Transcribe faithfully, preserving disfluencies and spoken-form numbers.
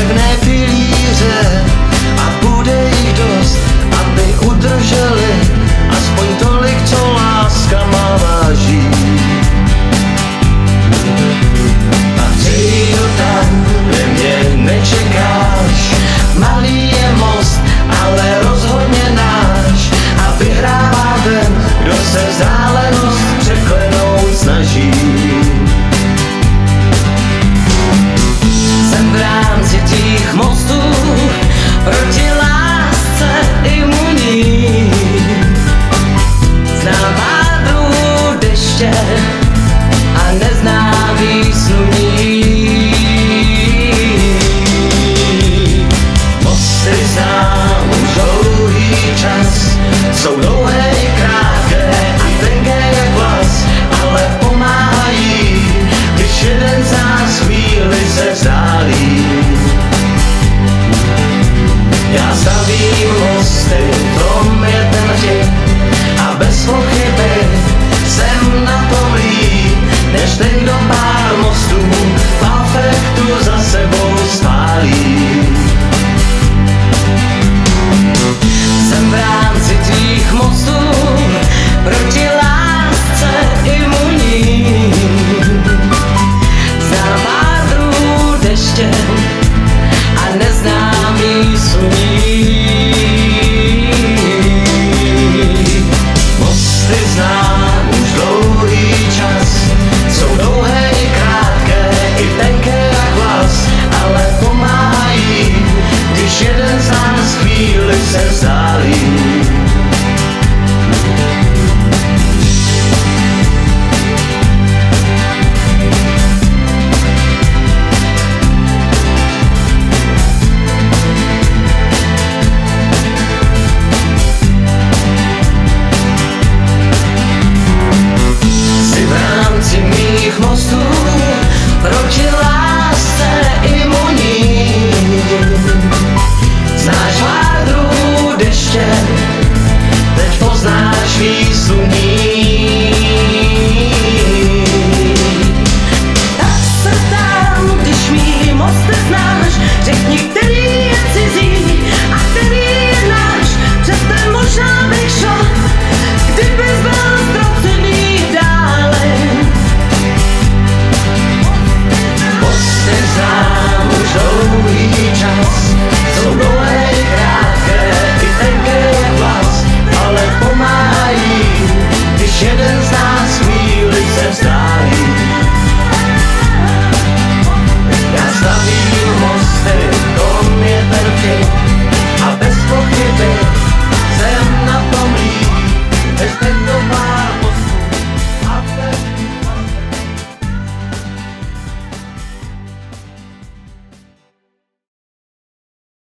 pevné pilíře a bude jich dost, aby udrželi aspoň tolik, co láska má váží. A přijdu tam, kde mě nečekáš. Malý je most, ale rozhodně náš. A vyhrává ten, kdo se vzdálenost překlenout snaží. Jsem v rámci těch mostů proti lásce imunní. Znám vádru deště a neznám výsluní. Mosty znám už dlouhý čas, jsou dlouhé i krátké a tenké jak vlas, ale pomáhají, když jeden z nás chvíli se vzdálí. Já stavím mosty, tom je ten vtip, a bez pochyby jsem na tom líp, než ten, kdo pár mostů